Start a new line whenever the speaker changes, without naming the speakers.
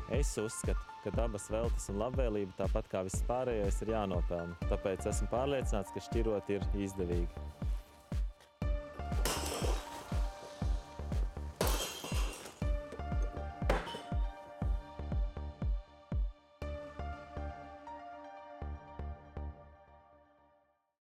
Es uzskatu, ka dabas veltes un labvēlība, tāpat kā viss pārējais, ir jānopelna. Tāpēc esmu pārliecināts, ka šķirot ir izdevīgi.